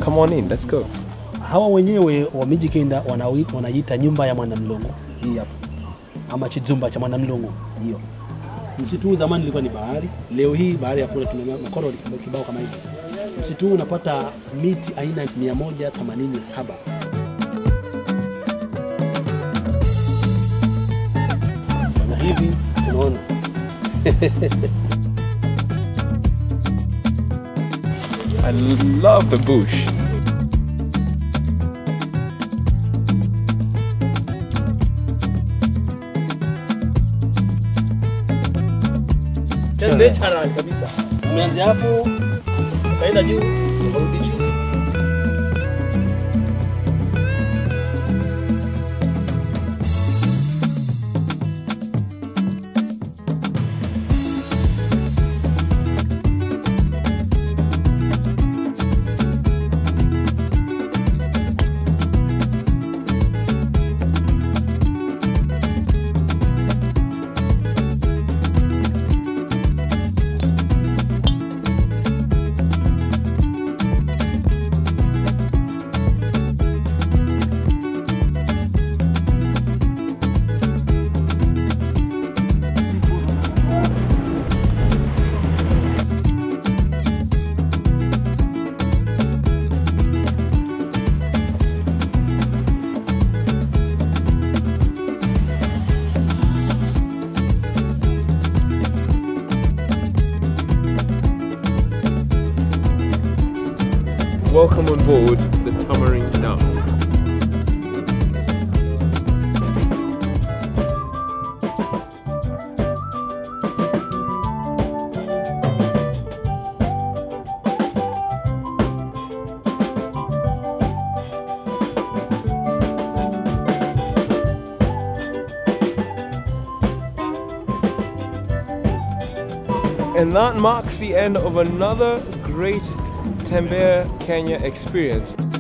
Come on in, let's go. Hawa wenyewe wa Mijikenda wanaita nyumba ya Mwanamlongo. Hii hapa. Ama chizumba cha Mwanamlongo. Hiyo. Msitu huu zamani ilikuwa ni bahari. Leo hii bahari hakuna, tuna makoro kibao kama hivi. Msitu huu unapata miti aina 187. Na hivi unaona. I love the bush. Natural kabisa. Tumeanza hapo, kaenda juu, kurudi juu. Welcome on board the Tamarind Dam. And that marks the end of another great Tembea Kenya experience.